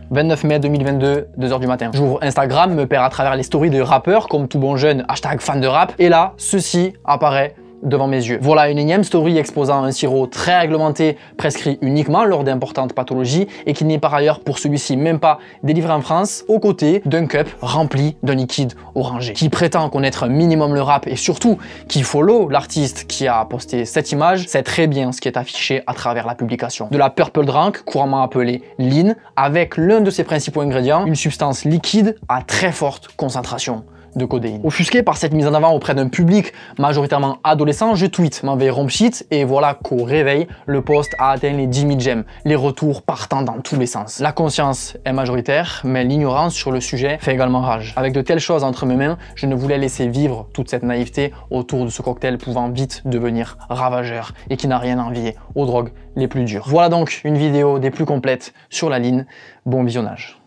29 mai 2022, 2h du matin. J'ouvre Instagram, me perds à travers les stories de rappeurs, comme tout bon jeune, #fan de rap, et là, ceci apparaît devant mes yeux. Voilà une énième story exposant un sirop très réglementé, prescrit uniquement lors d'importantes pathologies et qui n'est par ailleurs pour celui-ci même pas délivré en France, aux côtés d'un cup rempli d'un liquide orangé. Qui prétend connaître un minimum le rap et surtout qui follow l'artiste qui a posté cette image, sait très bien ce qui est affiché à travers la publication. De la purple drink, couramment appelée lean, avec l'un de ses principaux ingrédients, une substance liquide à très forte concentration de codéine. Offusqué par cette mise en avant auprès d'un public majoritairement adolescent, je tweet m'envoie rompshit et voilà qu'au réveil, le post a atteint les 10 000 j'aime, les retours partant dans tous les sens. La conscience est majoritaire, mais l'ignorance sur le sujet fait également rage. Avec de telles choses entre mes mains, je ne voulais laisser vivre toute cette naïveté autour de ce cocktail pouvant vite devenir ravageur et qui n'a rien à envier aux drogues les plus dures. Voilà donc une vidéo des plus complètes sur la ligne. Bon visionnage.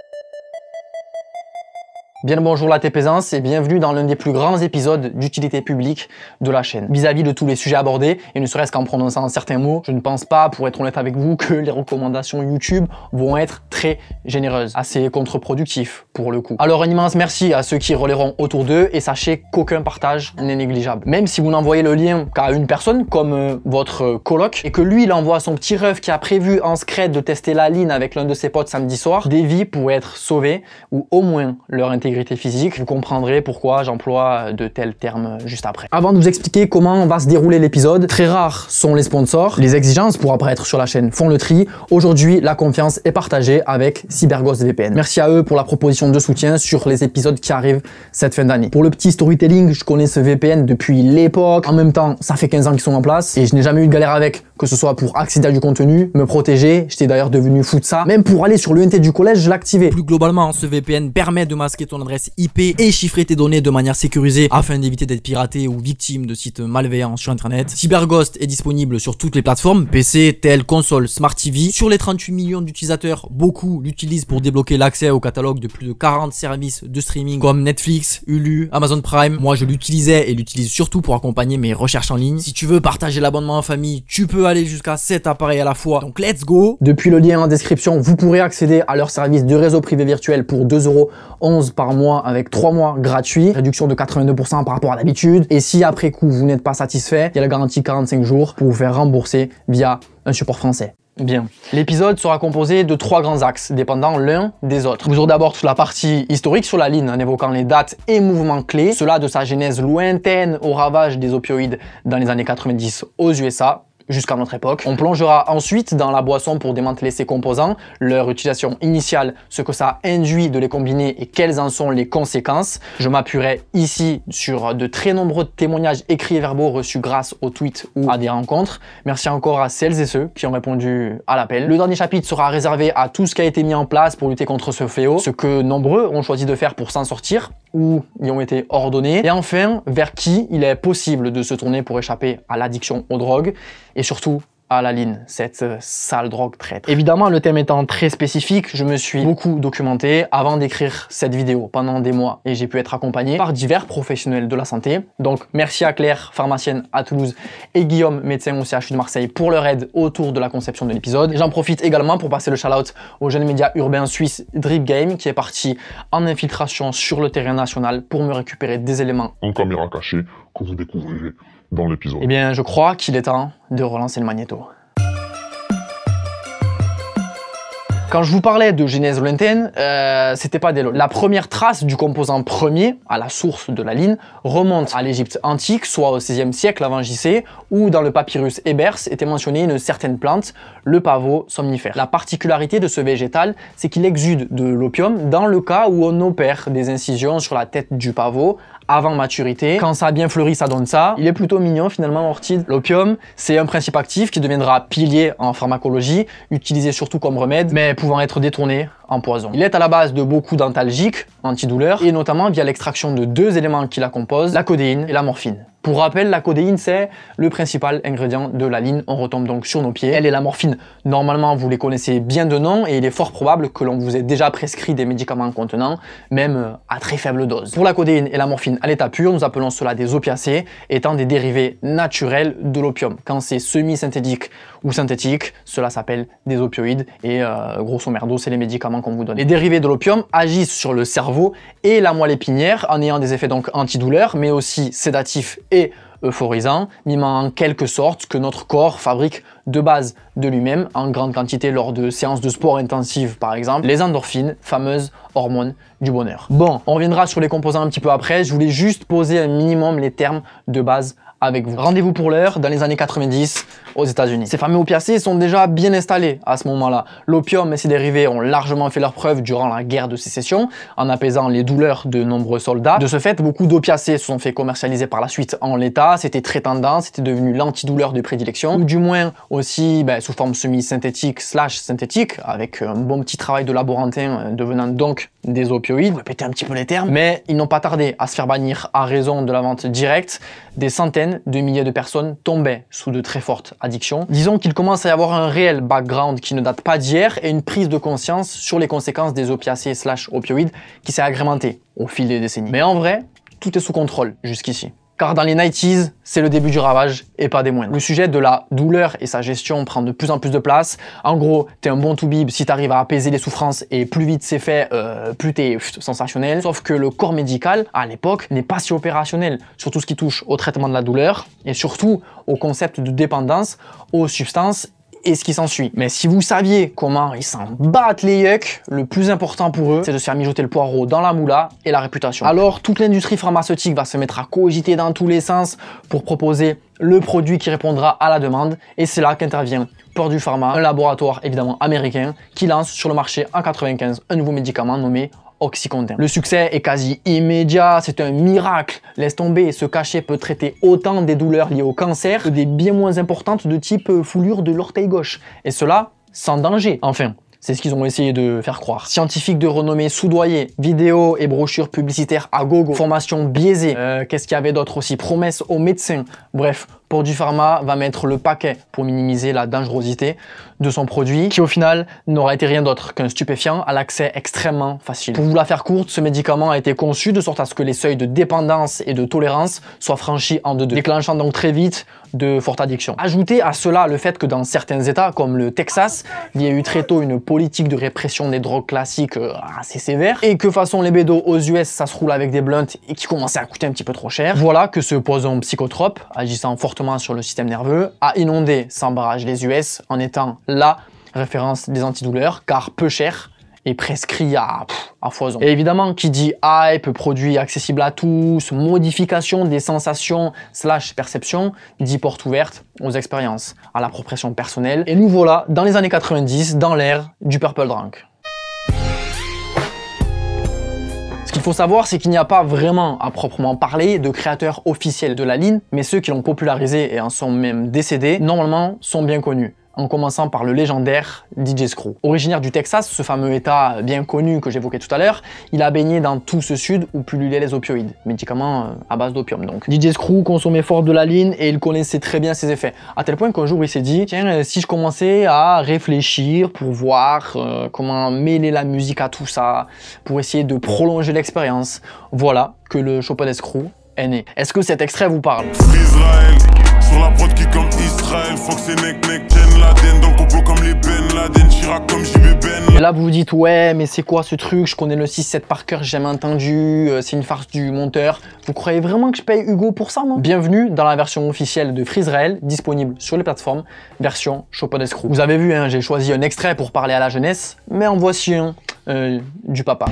Bien le bonjour la TPaisance et bienvenue dans l'un des plus grands épisodes d'utilité publique de la chaîne. Vis-à-vis de tous les sujets abordés, et ne serait-ce qu'en prononçant certains mots, je ne pense pas, pour être honnête avec vous, que les recommandations YouTube vont être très généreuses, assez contre-productif pour le coup. Alors un immense merci à ceux qui relayeront autour d'eux et sachez qu'aucun partage n'est négligeable. Même si vous n'envoyez le lien qu'à une personne, comme votre coloc, et que lui il envoie son petit ref qui a prévu en scred de tester la ligne avec l'un de ses potes samedi soir, des vies pourraient être sauvées, ou au moins leur intégrité physique, vous comprendrez pourquoi j'emploie de tels termes juste après. Avant de vous expliquer comment va se dérouler l'épisode, très rares sont les sponsors, les exigences pour apparaître sur la chaîne font le tri. Aujourd'hui, la confiance est partagée avec CyberGhost VPN. Merci à eux pour la proposition de soutien sur les épisodes qui arrivent cette fin d'année. Pour le petit storytelling, je connais ce VPN depuis l'époque. En même temps, ça fait 15 ans qu'ils sont en place et je n'ai jamais eu de galère avec, que ce soit pour accéder à du contenu, me protéger, j'étais d'ailleurs devenu fou de ça. Même pour aller sur l'UNT du collège, je l'activais. Plus globalement, ce VPN permet de masquer ton adresse IP et chiffrer tes données de manière sécurisée afin d'éviter d'être piraté ou victime de sites malveillants sur internet. CyberGhost est disponible sur toutes les plateformes, PC, tel, console, Smart TV. Sur les 38 millions d'utilisateurs, beaucoup l'utilisent pour débloquer l'accès au catalogue de plus de 40 services de streaming comme Netflix, Hulu, Amazon Prime. Moi je l'utilisais et l'utilise surtout pour accompagner mes recherches en ligne. Si tu veux partager l'abonnement en famille, tu peux aller jusqu'à 7 appareils à la fois, donc let's go. Depuis le lien en description, vous pourrez accéder à leur service de réseau privé virtuel pour 2,11 € par mois avec 3 mois gratuits, réduction de 82% par rapport à d'habitude. Et si après coup vous n'êtes pas satisfait, il y a la garantie 45 jours pour vous faire rembourser via un support français. Bien. L'épisode sera composé de 3 grands axes, dépendant l'un des autres. Vous aurez d'abord toute la partie historique sur la ligne en évoquant les dates et mouvements clés, cela de sa genèse lointaine au ravage des opioïdes dans les années 90 aux USA, jusqu'à notre époque. On plongera ensuite dans la boisson pour démanteler ses composants, leur utilisation initiale, ce que ça induit de les combiner et quelles en sont les conséquences. Je m'appuierai ici sur de très nombreux témoignages écrits et verbaux reçus grâce aux tweets ou à des rencontres. Merci encore à celles et ceux qui ont répondu à l'appel. Le dernier chapitre sera réservé à tout ce qui a été mis en place pour lutter contre ce fléau, ce que nombreux ont choisi de faire pour s'en sortir ou y ont été ordonnés. Et enfin, vers qui il est possible de se tourner pour échapper à l'addiction aux drogues et surtout à la ligne, cette sale drogue traître. Évidemment, le thème étant très spécifique, je me suis beaucoup documenté avant d'écrire cette vidéo pendant des mois et j'ai pu être accompagné par divers professionnels de la santé. Donc merci à Claire, pharmacienne à Toulouse, et Guillaume, médecin au CHU de Marseille, pour leur aide autour de la conception de l'épisode. J'en profite également pour passer le shout-out au jeune média urbain suisse Drip Game qui est parti en infiltration sur le terrain national pour me récupérer des éléments en caméra cachée que vous découvrirez dans l'épisode. Eh bien, je crois qu'il est temps de relancer le magnéto. Quand je vous parlais de genèse lointaine, c'était pas des lots. La première trace du composant premier, à la source de la ligne, remonte à l'Égypte antique, soit au XVIe siècle avant JC, où dans le papyrus Ebers était mentionnée une certaine plante, le pavot somnifère. La particularité de ce végétal, c'est qu'il exude de l'opium dans le cas où on opère des incisions sur la tête du pavot avant maturité. Quand ça a bien fleuri, ça donne ça. Il est plutôt mignon finalement, Orchide. L'opium, c'est un principe actif qui deviendra pilier en pharmacologie, utilisé surtout comme remède, mais pouvant être détourné en poison. Il est à la base de beaucoup d'antalgiques, antidouleurs, et notamment via l'extraction de 2 éléments qui la composent, la codéine et la morphine. Pour rappel, la codéine, c'est le principal ingrédient de la ligne. On retombe donc sur nos pieds. Elle et la morphine, normalement, vous les connaissez bien de nom et il est fort probable que l'on vous ait déjà prescrit des médicaments contenant, même à très faible dose. Pour la codéine et la morphine à l'état pur, nous appelons cela des opiacés, étant des dérivés naturels de l'opium. Quand c'est semi-synthétique ou synthétique, cela s'appelle des opioïdes et grosso merdo, c'est les médicaments qu'on vous donne. Les dérivés de l'opium agissent sur le cerveau et la moelle épinière en ayant des effets donc antidouleurs, mais aussi sédatifs et euphorisant, mimant en quelque sorte que notre corps fabrique de base de lui-même en grande quantité lors de séances de sport intensives par exemple, les endorphines, fameuses hormones du bonheur. Bon, on reviendra sur les composants un petit peu après, je voulais juste poser un minimum les termes de base avec vous. Rendez-vous pour l'heure dans les années 90 aux États-Unis. Ces fameux opiacés sont déjà bien installés à ce moment-là. L'opium et ses dérivés ont largement fait leurs preuves durant la guerre de sécession en apaisant les douleurs de nombreux soldats. De ce fait, beaucoup d'opiacés se sont fait commercialiser par la suite en l'état. C'était très tendance, c'était devenu l'antidouleur de prédilection, ou du moins aussi sous forme semi-synthétique / synthétique, avec un bon petit travail de laborantin devenant donc des opioïdes. Répétez un petit peu les termes, mais ils n'ont pas tardé à se faire bannir à raison de la vente directe. Des centaines de milliers de personnes tombaient sous de très fortes addictions. Disons qu'il commence à y avoir un réel background qui ne date pas d'hier et une prise de conscience sur les conséquences des opiacés / opioïdes qui s'est agrémentée au fil des décennies. Mais en vrai, tout est sous contrôle jusqu'ici. Car dans les 90s, c'est le début du ravage et pas des moindres. Le sujet de la douleur et sa gestion prend de plus en plus de place. En gros, t'es un bon toubib si t'arrives à apaiser les souffrances et plus vite c'est fait, plus t'es sensationnel. Sauf que le corps médical, à l'époque, n'est pas si opérationnel sur tout ce qui touche au traitement de la douleur et surtout au concept de dépendance, aux substances et ce qui s'ensuit. Mais si vous saviez comment ils s'en battent les yucks, le plus important pour eux, c'est de se faire mijoter le poireau dans la moula et la réputation. Alors toute l'industrie pharmaceutique va se mettre à cogiter dans tous les sens pour proposer le produit qui répondra à la demande et c'est là qu'intervient Purdue Pharma, un laboratoire évidemment américain qui lance sur le marché en 95 un nouveau médicament nommé Oxycontin. Le succès est quasi immédiat, c'est un miracle. Laisse tomber, ce cachet peut traiter autant des douleurs liées au cancer que des bien moins importantes de type foulure de l'orteil gauche. Et cela sans danger. Enfin, c'est ce qu'ils ont essayé de faire croire. Scientifiques de renommée soudoyés, vidéos et brochures publicitaires à gogo, formation biaisée, qu'est-ce qu'il y avait d'autre aussi, promesses aux médecins. Bref, Purdue Pharma va mettre le paquet pour minimiser la dangerosité de son produit, qui au final n'aura été rien d'autre qu'un stupéfiant à l'accès extrêmement facile. Pour vous la faire courte, ce médicament a été conçu de sorte à ce que les seuils de dépendance et de tolérance soient franchis en 2-2, déclenchant donc très vite de fortes addictions. Ajoutez à cela le fait que dans certains états, comme le Texas, il y a eu très tôt une politique de répression des drogues classiques assez sévère, et que façon les bédos aux US, ça se roule avec des blunts et qui commençaient à coûter un petit peu trop cher. Voilà que ce poison psychotrope, agissant fortement sur le système nerveux, a inondé sans barrage les US en étant la référence des antidouleurs, car peu cher et prescrit à foison. Et évidemment, qui dit hype, produit accessible à tous, modification des sensations / perceptions, dit porte ouverte aux expériences, à l'appropriation personnelle. Et nous voilà dans les années 90, dans l'ère du purple drunk. Ce qu'il faut savoir, c'est qu'il n'y a pas vraiment, à proprement parler, de créateurs officiels de la ligne, mais ceux qui l'ont popularisé et en sont même décédés, normalement, sont bien connus. En commençant par le légendaire DJ Screw. Originaire du Texas, ce fameux état bien connu que j'évoquais tout à l'heure, il a baigné dans tout ce sud où pullulaient les opioïdes, médicaments à base d'opium donc. DJ Screw consommait fort de la ligne et il connaissait très bien ses effets, à tel point qu'un jour il s'est dit, tiens, si je commençais à réfléchir pour voir comment mêler la musique à tout ça, pour essayer de prolonger l'expérience, voilà que le Chopin Screw est né. Est-ce que cet extrait vous parle? Israël, sur la prod qui comme Israël, Fox et Nek Jen Laden, dans le complot comme les Ben Laden, Chirac comme JB Ben. Et là vous vous dites, ouais mais c'est quoi ce truc, je connais le 6-7 par cœur, j'ai jamais entendu, c'est une farce du monteur. Vous croyez vraiment que je paye Hugo pour ça, moi? Bienvenue dans la version officielle de Freezrael, disponible sur les plateformes, version Chopin Screw. Vous avez vu, hein, j'ai choisi un extrait pour parler à la jeunesse, mais en voici un du papa.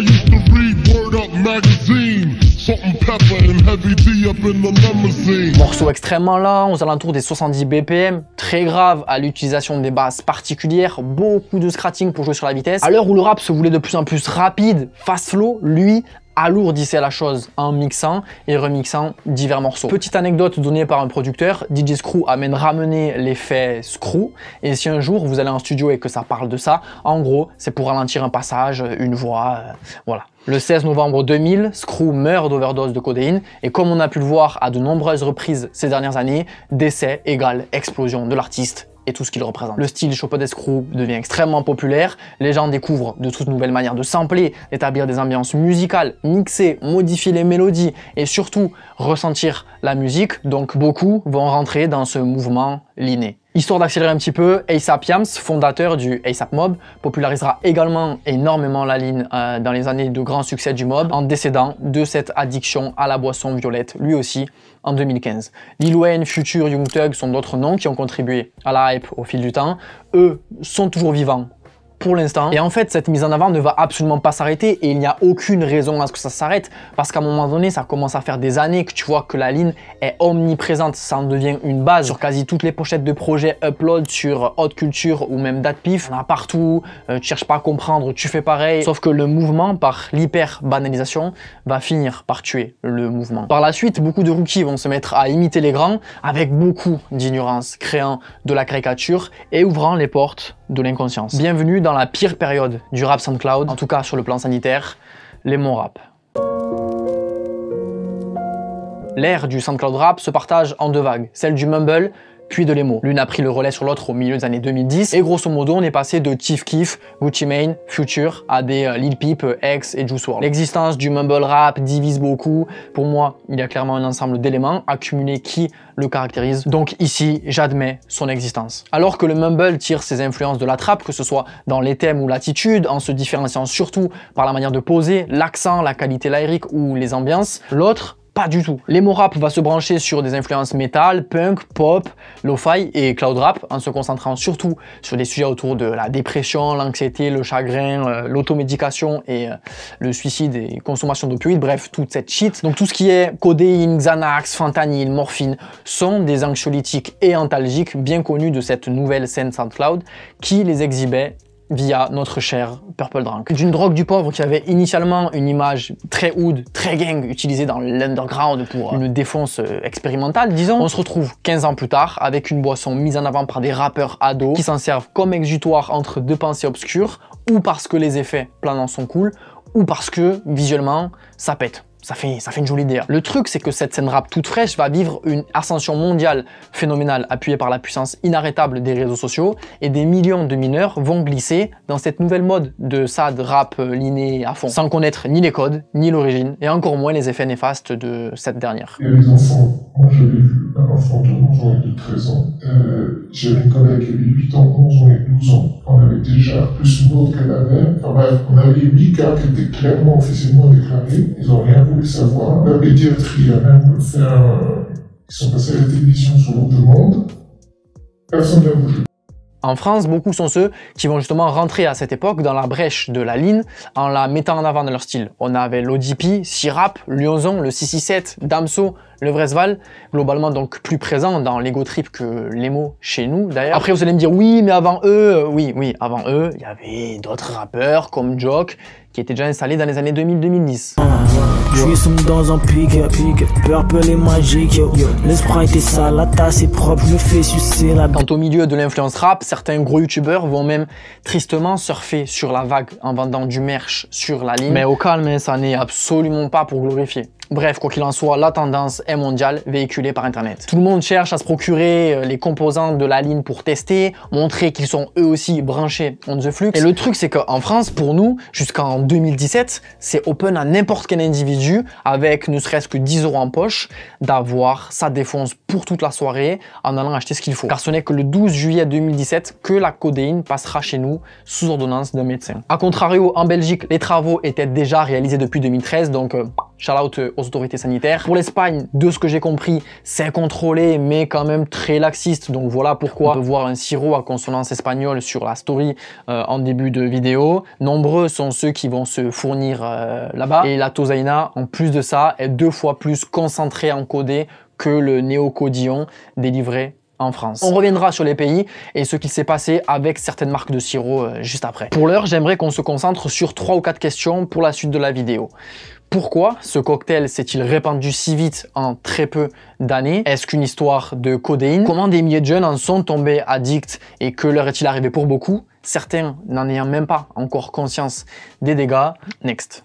Morceau extrêmement lent, aux alentours des 70 BPM, très grave à l'utilisation des basses particulières, beaucoup de scratching pour jouer sur la vitesse. À l'heure où le rap se voulait de plus en plus rapide, fast flow, lui alourdissait la chose en mixant et remixant divers morceaux. Petite anecdote donnée par un producteur, DJ Screw a même ramené l'effet Screw, et si un jour vous allez en studio et que ça parle de ça, en gros c'est pour ralentir un passage, une voix, voilà. Le 16 novembre 2000, Screw meurt d'overdose de codéine et comme on a pu le voir à de nombreuses reprises ces dernières années, décès égale explosion de l'artiste et tout ce qu'il représente. Le style Chopin Screw devient extrêmement populaire, les gens découvrent de toutes nouvelles manières de sampler, d'établir des ambiances musicales, mixer, modifier les mélodies et surtout ressentir la musique, donc beaucoup vont rentrer dans ce mouvement liné. Histoire d'accélérer un petit peu, A$AP Yams, fondateur du A$AP Mob, popularisera également énormément la ligne dans les années de grand succès du mob, en décédant de cette addiction à la boisson violette, lui aussi, en 2015. Lil Wayne, Future, Young Thug sont d'autres noms qui ont contribué à la hype au fil du temps. Eux sont toujours vivants pour l'instant. Et en fait, cette mise en avant ne va absolument pas s'arrêter et il n'y a aucune raison à ce que ça s'arrête parce qu'à un moment donné, ça commence à faire des années que tu vois que la ligne est omniprésente. Ça en devient une base sur quasi toutes les pochettes de projets upload sur Haute Culture ou même DatPiff. On a partout, tu cherches pas à comprendre, tu fais pareil. Sauf que le mouvement, par l'hyper-banalisation, va finir par tuer le mouvement. Par la suite, beaucoup de rookies vont se mettre à imiter les grands avec beaucoup d'ignorance, créant de la caricature et ouvrant les portes de l'inconscience. Bienvenue dans la pire période du rap SoundCloud, en tout cas sur le plan sanitaire, les mots rap. L'ère du SoundCloud rap se partage en deux vagues, celle du mumble puis de l'emo. L'une a pris le relais sur l'autre au milieu des années 2010 et grosso modo on est passé de Chief Keef, Gucci Mane, Future à des Lil Peep, X et Juice WRLD. L'existence du mumble rap divise beaucoup. Pour moi, il y a clairement un ensemble d'éléments accumulés qui le caractérisent. Donc ici, j'admets son existence. Alors que le mumble tire ses influences de la trap, que ce soit dans les thèmes ou l'attitude, en se différenciant surtout par la manière de poser, l'accent, la qualité lyrique ou les ambiances, l'autre pas du tout. L'emo rap va se brancher sur des influences metal, punk, pop, lo-fi et cloud rap en se concentrant surtout sur des sujets autour de la dépression, l'anxiété, le chagrin, l'automédication et le suicide et consommation d'opioïdes, bref, toute cette shit. Donc tout ce qui est codéine, Xanax, fentanyl, morphine sont des anxiolytiques et antalgiques bien connus de cette nouvelle scène SoundCloud qui les exhibait via notre cher Purple Drank. D'une drogue du pauvre qui avait initialement une image très hood, très gang, utilisée dans l'underground pour une défonce expérimentale, disons, on se retrouve 15 ans plus tard avec une boisson mise en avant par des rappeurs ados qui s'en servent comme exutoire entre deux pensées obscures, ou parce que les effets planants sont cool, ou parce que visuellement ça pète. Ça fait une jolie idée. Le truc, c'est que cette scène rap toute fraîche va vivre une ascension mondiale phénoménale appuyée par la puissance inarrêtable des réseaux sociaux et des millions de mineurs vont glisser dans cette nouvelle mode de sad rap liné à fond, sans connaître ni les codes, ni l'origine et encore moins les effets néfastes de cette dernière. Et les enfants, moi je l'ai vu, un enfant de 11 ans et de 13 ans. J'avais une collègue qui avait 8 ans, 11 ans et 12 ans. On avait déjà plus une autre qu'elle avait. Enfin bref, on avait 8 cas qui étaient clairement officiellement déclarés. Ils n'ont rien voulu savoir. La pédiatrie a même fait ils sont passés à la télévision sur leur demande. Personne n'a bougé. En France, beaucoup sont ceux qui vont justement rentrer à cette époque dans la brèche de la ligne en la mettant en avant dans leur style. On avait l'ODP, Sirap, Lyonzon, le 667, Damso, le Vresval, globalement donc plus présent dans l'ego trip que l'emo chez nous d'ailleurs. Après vous allez me dire oui mais avant eux, oui avant eux, il y avait d'autres rappeurs comme Joke qui étaient déjà installés dans les années 2000-2010. Je suis dans un pic, Purple est magique, le sprite est sale, la tasse est propre, je me fais sucer la... Quant au milieu de l'influence rap, certains gros youtubeurs vont même tristement surfer sur la vague en vendant du merch sur la ligne. Mais au calme, ça n'est absolument pas pour glorifier. Bref, quoi qu'il en soit, la tendance est mondiale, véhiculée par Internet. Tout le monde cherche à se procurer les composants de la ligne pour tester, montrer qu'ils sont eux aussi branchés on the flux. Et le truc, c'est qu'en France, pour nous, jusqu'en 2017, c'est open à n'importe quel individu, avec ne serait-ce que 10 € en poche, d'avoir sa défonce pour toute la soirée en allant acheter ce qu'il faut. Car ce n'est que le 12 juillet 2017 que la codéine passera chez nous sous ordonnance d'un médecin. A contrario, en Belgique, les travaux étaient déjà réalisés depuis 2013, donc shout out aux autorités sanitaires. Pour l'Espagne, de ce que j'ai compris, c'est contrôlé, mais quand même très laxiste. Donc voilà pourquoi on peut voir un sirop à consonance espagnole sur la story en début de vidéo. Nombreux sont ceux qui vont se fournir là-bas. Et la tosaina, en plus de ça, est 2 fois plus concentrée en codé que le néocodillon délivré en France. On reviendra sur les pays et ce qu'il s'est passé avec certaines marques de sirop juste après. Pour l'heure, j'aimerais qu'on se concentre sur 3 ou 4 questions pour la suite de la vidéo. Pourquoi ce cocktail s'est-il répandu si vite en très peu d'années? Est-ce qu'une histoire de codéine? Comment des milliers de jeunes en sont tombés addicts et que leur est-il arrivé pour beaucoup? Certains n'en ayant même pas encore conscience des dégâts. Next.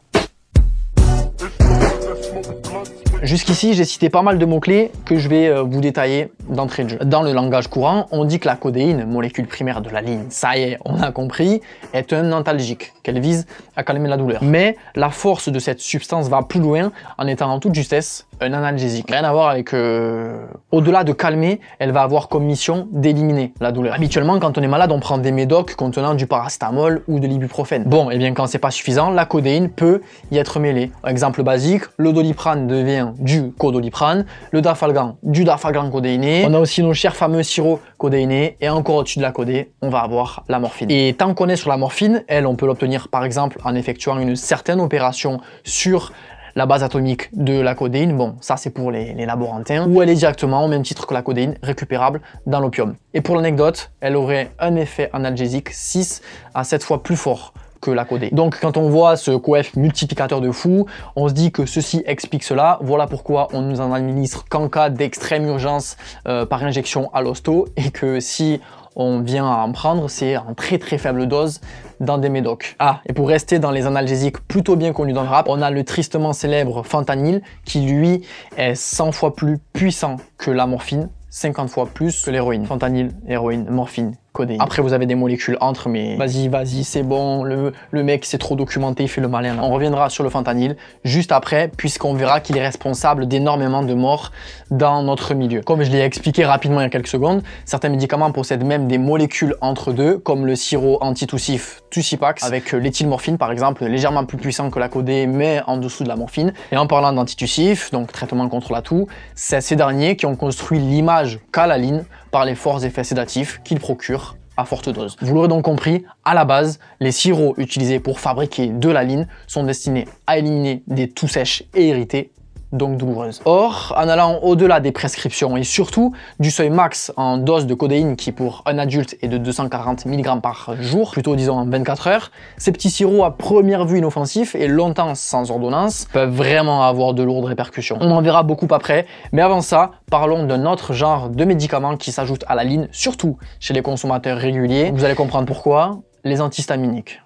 Jusqu'ici, j'ai cité pas mal de mots-clés que je vais vous détailler d'entrée de jeu. Dans le langage courant, on dit que la codéine, molécule primaire de la ligne, ça y est, on a compris, est un antalgique, qu'elle vise à calmer la douleur. Mais la force de cette substance va plus loin en étant en toute justesse un analgésique. Rien à voir avec... Au-delà de calmer, elle va avoir comme mission d'éliminer la douleur. Habituellement, quand on est malade, on prend des médocs contenant du paracétamol ou de l'ibuprofène. Bon, et bien quand c'est pas suffisant, la codéine peut y être mêlée. Exemple basique, le doliprane devient du codoliprane, le dafalgan du dafalgan codéiné. On a aussi nos chers fameux sirops codéinés et encore au-dessus de la codé, on va avoir la morphine. Et tant qu'on est sur la morphine, elle, on peut l'obtenir par exemple en effectuant une certaine opération sur la base atomique de la codéine. Bon, ça c'est pour les laborantins, où elle est directement au même titre que la codéine récupérable dans l'opium. Et pour l'anecdote, elle aurait un effet analgésique 6 à 7 fois plus fort que la codéine. Donc quand on voit ce coef multiplicateur de fou, on se dit que ceci explique cela. Voilà pourquoi on nous en administre qu'en cas d'extrême urgence par injection à l'hosto, et que si on vient à en prendre, c'est en très faible dose dans des médocs. Ah, et pour rester dans les analgésiques plutôt bien connus dans le rap, on a le tristement célèbre fentanyl qui lui est 100 fois plus puissant que la morphine, 50 fois plus que l'héroïne. Fentanyl, héroïne, morphine, codéine. Après vous avez des molécules entre, mais vas-y, c'est bon, le mec s'est trop documenté, il fait le malin là. On reviendra sur le fentanyl juste après, puisqu'on verra qu'il est responsable d'énormément de morts dans notre milieu. Comme je l'ai expliqué rapidement il y a quelques secondes, certains médicaments possèdent même des molécules entre deux, comme le sirop antitoussif Tussipax, avec l'éthylmorphine par exemple, légèrement plus puissant que la codé, mais en dessous de la morphine. Et en parlant d'antitussif, donc traitement contre la toux, c'est ces derniers qui ont construit l'image qu'a la ligne par les forts effets sédatifs qu'ils procurent à forte dose. Vous l'aurez donc compris, à la base, les sirops utilisés pour fabriquer de la ligne sont destinés à éliminer des toux sèches et irritées, donc douloureuses. Or, en allant au-delà des prescriptions et surtout du seuil max en dose de codéine qui pour un adulte est de 240 mg par jour, plutôt disons en 24 heures, ces petits sirops à première vue inoffensifs et longtemps sans ordonnance peuvent vraiment avoir de lourdes répercussions. On en verra beaucoup après, mais avant ça, parlons d'un autre genre de médicaments qui s'ajoute à la ligne, surtout chez les consommateurs réguliers. Vous allez comprendre pourquoi, les antihistaminiques.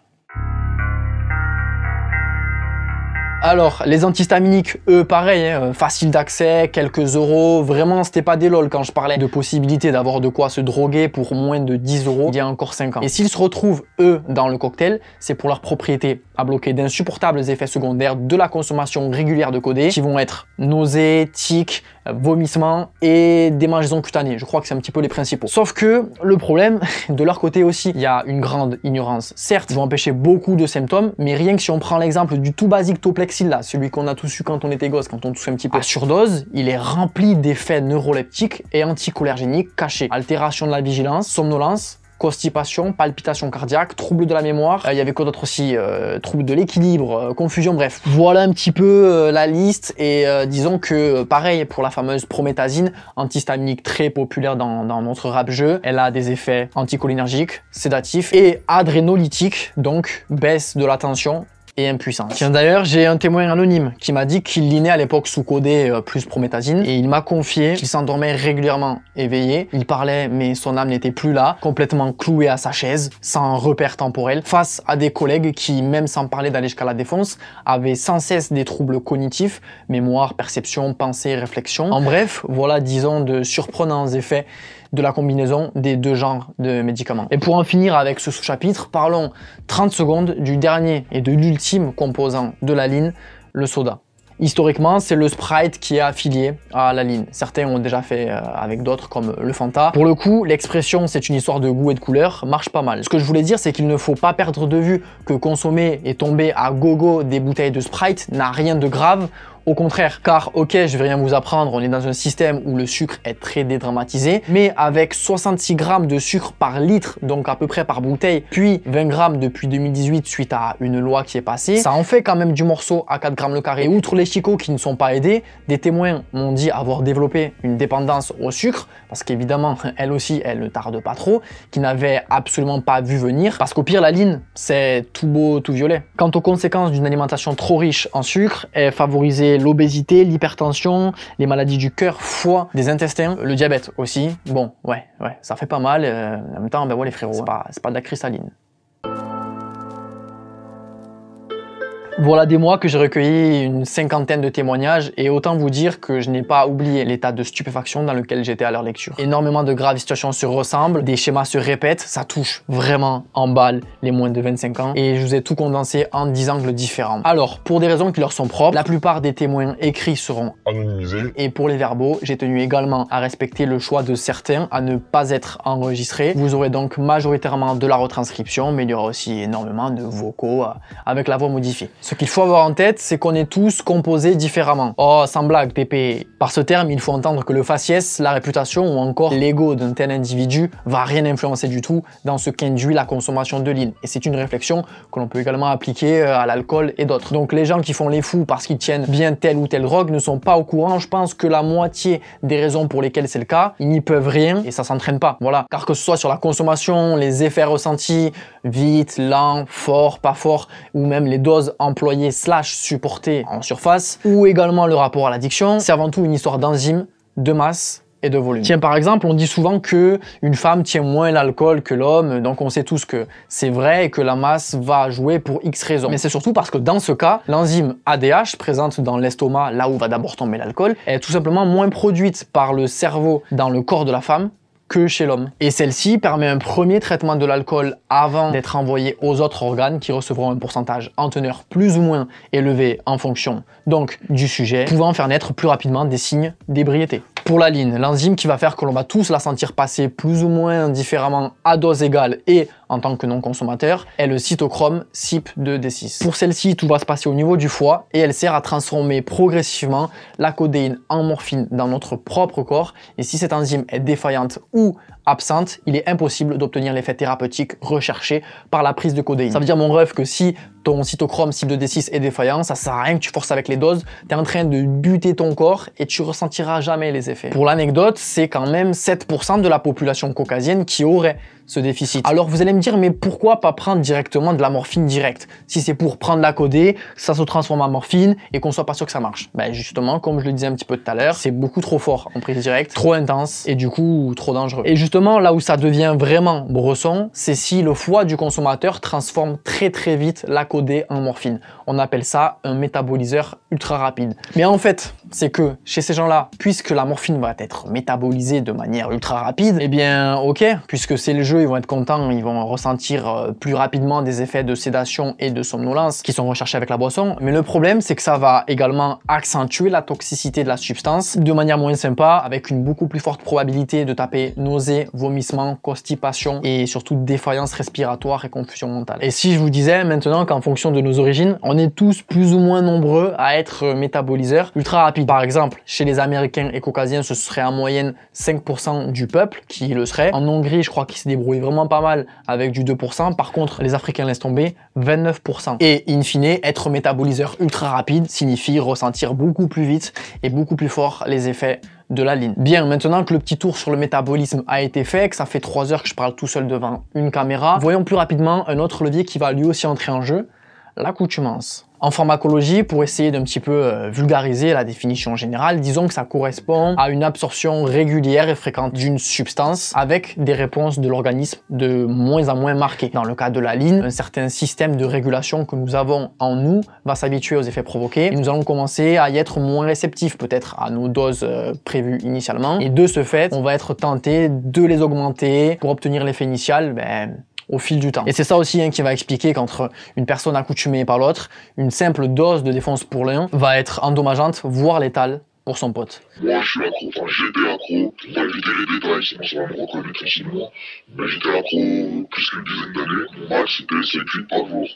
Alors, les antihistaminiques, eux, pareil, facile d'accès, quelques euros. Vraiment, c'était pas des lol quand je parlais de possibilité d'avoir de quoi se droguer pour moins de 10 euros il y a encore 5 ans. Et s'ils se retrouvent, eux, dans le cocktail, c'est pour leur propriété à bloquer d'insupportables effets secondaires de la consommation régulière de codé, qui vont être nausées, tics, vomissements et démangeaisons cutanées. Je crois que c'est un petit peu les principaux. Sauf que le problème, de leur côté aussi, il y a une grande ignorance. Certes, ils vont empêcher beaucoup de symptômes, mais rien que si on prend l'exemple du tout basique Toplexil là, celui qu'on a tous eu quand on était gosse, quand on tousse un petit peu à surdose, il est rempli d'effets neuroleptiques et anticholergéniques cachés. Altération de la vigilance, somnolence, constipation, palpitations cardiaques, troubles de la mémoire, il y avait quoi d'autre aussi, troubles de l'équilibre, confusion, bref. Voilà un petit peu la liste et disons que pareil pour la fameuse prométhazine, antihistaminique très populaire dans notre rap-jeu, elle a des effets anticholinergiques, sédatifs et adrénolytiques, donc baisse de la tension et impuissance. Tiens d'ailleurs, j'ai un témoin anonyme qui m'a dit qu'il linait à l'époque sous codé plus prométhazine et il m'a confié qu'il s'endormait régulièrement éveillé. Il parlait mais son âme n'était plus là, complètement cloué à sa chaise, sans repère temporel, face à des collègues qui, même sans parler d'aller jusqu'à la défonce, avaient sans cesse des troubles cognitifs, mémoire, perception, pensée, réflexion. En bref, voilà disons de surprenants effets de la combinaison des deux genres de médicaments. Et pour en finir avec ce sous-chapitre, parlons 30 secondes du dernier et de l'ultime composant de la ligne, le soda. Historiquement, c'est le Sprite qui est affilié à la ligne. Certains ont déjà fait avec d'autres comme le Fanta. Pour le coup, l'expression c'est une histoire de goût et de couleur marche pas mal. Ce que je voulais dire, c'est qu'il ne faut pas perdre de vue que consommer et tomber à gogo des bouteilles de Sprite n'a rien de grave Au contraire, car ok, je vais rien vous apprendre, on est dans un système où le sucre est très dédramatisé, mais avec 66 grammes de sucre par litre, donc à peu près par bouteille, puis 20 grammes depuis 2018 suite à une loi qui est passée, ça en fait quand même du morceau à 4 grammes le carré. Et outre les chicots qui ne sont pas aidés, des témoins m'ont dit avoir développé une dépendance au sucre, parce qu'évidemment, elle aussi, elle ne tarde pas trop, qui n'avait absolument pas vu venir, parce qu'au pire, la ligne, c'est tout beau, tout violet. Quant aux conséquences d'une alimentation trop riche en sucre, elle favorisait l'obésité, l'hypertension, les maladies du cœur, foie, des intestins, le diabète aussi. Bon, ouais, ça fait pas mal. En même temps, ben ouais les frérots, c'est pas de la cristalline. Voilà des mois que j'ai recueilli une cinquantaine de témoignages et autant vous dire que je n'ai pas oublié l'état de stupéfaction dans lequel j'étais à leur lecture. Énormément de graves situations se ressemblent, des schémas se répètent, ça touche vraiment en balle les moins de 25 ans et je vous ai tout condensé en 10 angles différents. Alors, pour des raisons qui leur sont propres, la plupart des témoins écrits seront Anonymisé. et pour les verbaux, j'ai tenu également à respecter le choix de certains à ne pas être enregistrés. Vous aurez donc majoritairement de la retranscription, mais il y aura aussi énormément de vocaux avec la voix modifiée. Ce qu'il faut avoir en tête, c'est qu'on est tous composés différemment. Oh, sans blague, Pépé. Par ce terme, il faut entendre que le faciès, la réputation ou encore l'ego d'un tel individu va rien influencer du tout dans ce qu'induit la consommation de l'île. Et c'est une réflexion que l'on peut également appliquer à l'alcool et d'autres. Donc les gens qui font les fous parce qu'ils tiennent bien telle ou telle drogue ne sont pas au courant. Je pense que la moitié des raisons pour lesquelles c'est le cas, ils n'y peuvent rien et ça s'entraîne pas. Voilà. Car que ce soit sur la consommation, les effets ressentis, vite, lent, fort, pas fort, ou même les doses employées / supportées en surface, ou également le rapport à l'addiction, c'est avant tout une histoire d'enzymes, de masse et de volume. Tiens, par exemple, on dit souvent que une femme tient moins l'alcool que l'homme, donc on sait tous que c'est vrai et que la masse va jouer pour X raisons. Mais c'est surtout parce que dans ce cas, l'enzyme ADH, présente dans l'estomac, là où va d'abord tomber l'alcool, est tout simplement moins produite par le cerveau dans le corps de la femme que chez l'homme. Et celle-ci permet un premier traitement de l'alcool avant d'être envoyé aux autres organes qui recevront un pourcentage en teneur plus ou moins élevé en fonction donc du sujet, pouvant faire naître plus rapidement des signes d'ébriété. Pour la ligne, l'enzyme qui va faire que l'on va tous la sentir passer plus ou moins différemment à dose égale et en tant que non-consommateur, est le cytochrome CYP2D6. Pour celle-ci, tout va se passer au niveau du foie et elle sert à transformer progressivement la codéine en morphine dans notre propre corps. Et si cette enzyme est défaillante ou absente, il est impossible d'obtenir l'effet thérapeutique recherché par la prise de codéine. Ça veut dire, mon rêve, que si ton cytochrome CYP2D6 est défaillant, ça sert à rien que tu forces avec les doses, tu es en train de buter ton corps et tu ressentiras jamais les effets. Pour l'anecdote, c'est quand même 7% de la population caucasienne qui aurait ce déficit. Alors vous allez me dire, mais pourquoi pas prendre directement de la morphine directe? Si c'est pour prendre la codée, ça se transforme en morphine et qu'on soit pas sûr que ça marche. Ben justement, comme je le disais un petit peu tout à l'heure, c'est beaucoup trop fort en prise directe, trop intense et du coup trop dangereux. Et justement, là où ça devient vraiment bresson, c'est si le foie du consommateur transforme très vite la codée en morphine. On appelle ça un métaboliseur ultra rapide. Mais en fait, c'est que chez ces gens-là, puisque la morphine va être métabolisée de manière ultra rapide, eh bien ok, puisque c'est le jeu, ils vont être contents, ils vont ressentir plus rapidement des effets de sédation et de somnolence qui sont recherchés avec la boisson. Mais le problème, c'est que ça va également accentuer la toxicité de la substance de manière moins sympa, avec une beaucoup plus forte probabilité de taper nausées, vomissements, constipation et surtout défaillance respiratoire et confusion mentale. Et si je vous disais maintenant qu'en fonction de nos origines, on est tous plus ou moins nombreux à être métaboliseurs ultra rapides. Par exemple, chez les Américains et Caucasiens, ce serait en moyenne 5% du peuple qui le serait. En Hongrie, je crois qu'ils se débrouillent vraiment pas mal avec du 2%. Par contre, les Africains laissent tomber 29%. Et in fine, être métaboliseur ultra rapide signifie ressentir beaucoup plus vite et beaucoup plus fort les effets de la ligne. Bien, maintenant que le petit tour sur le métabolisme a été fait, que ça fait 3 heures que je parle tout seul devant une caméra, voyons plus rapidement un autre levier qui va lui aussi entrer en jeu, l'accoutumance. En pharmacologie, pour essayer d'un petit peu vulgariser la définition générale, disons que ça correspond à une absorption régulière et fréquente d'une substance avec des réponses de l'organisme de moins en moins marquées. Dans le cas de la ligne, un certain système de régulation que nous avons en nous va s'habituer aux effets provoqués et nous allons commencer à y être moins réceptifs peut-être à nos doses prévues initialement. Et de ce fait, on va être tenté de les augmenter pour obtenir l'effet initial, au fil du temps. Et c'est ça aussi qui va expliquer qu'entre une personne accoutumée par l'autre, une simple dose de défense pour l'un va être endommageante, voire létale pour son pote. Moi, je suis accro, enfin j'étais accro, on va éviter les détails, sinon ça va me reconnaître facilement. Mais j'étais accro plus qu'une dizaine d'années. Mon max, c'était 7-8 par jour.